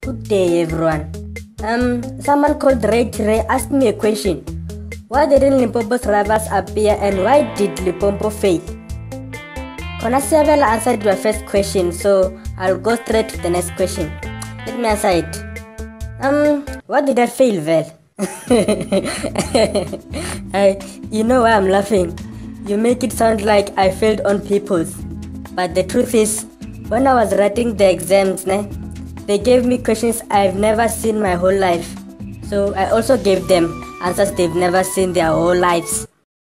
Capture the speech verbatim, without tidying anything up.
Good day, everyone. Um, someone called Ray Ray asked me a question. Why didn't Limpopo's rivals appear and why did Limpopo fail? Konasiabela answered your first question, so I'll go straight to the next question. Let me answer it. Um, what did I fail, Vel? I, you know why I'm laughing? You make it sound like I failed on people's. But the truth is, when I was writing the exams, né, they gave me questions I've never seen my whole life. So I also gave them answers they've never seen their whole lives.